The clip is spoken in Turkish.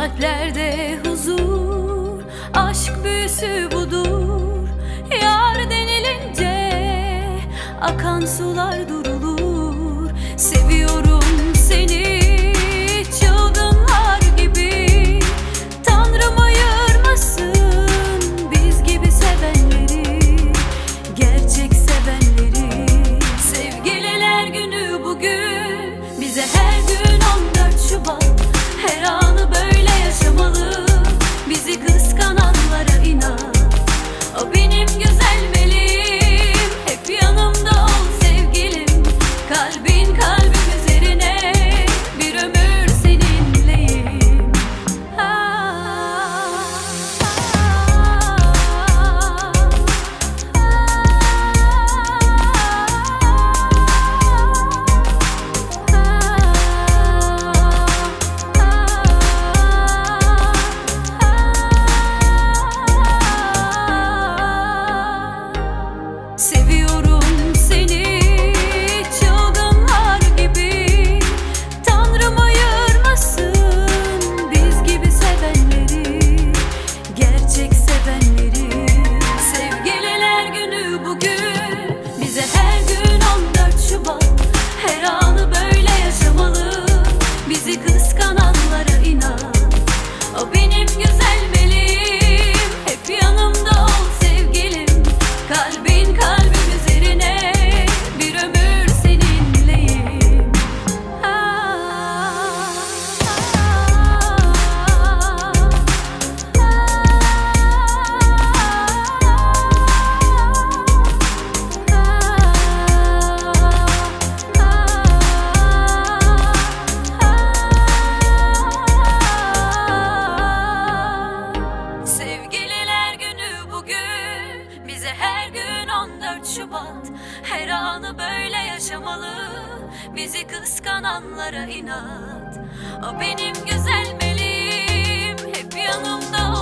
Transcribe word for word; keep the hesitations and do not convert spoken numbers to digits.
kalplerde huzur, aşk büyüsü budur. Yar denilince akan sular durulur. Seviyorum seni çılgınlar gibi, Tanrım ayırmasın biz gibi sevenleri, gerçek sevenleri. Sevgililer günü bugün, bize her gün on dört Şubat. Her anı böyle yaşamalı, bizi kıskananlara inat. O benim güzel meleğim, hep yanımda ol sevgilim. Kalbin kalbim üzerine, bir ömür seninleyim. Ah, seviyorum seni çılgınlar gibi, Tanrım ayırmasın biz gibi sevenleri, gerçek sevenleri. Sevgililer günü bugün, bize her gün on dört Şubat. Her anı böyle yaşamalı, bizi kıskananlara inat. O benim güzel meleğim, hep yanımda ol sevgilim. Kalbin kalbim üzerine, bir ömür seninleyim. Ah, Sevgililer günü bugün, bize her gün on dört Şubat. Her anı böyle yaşamalı, bizi kıskananlara inat. O benim güzel meleğim, hep yanımda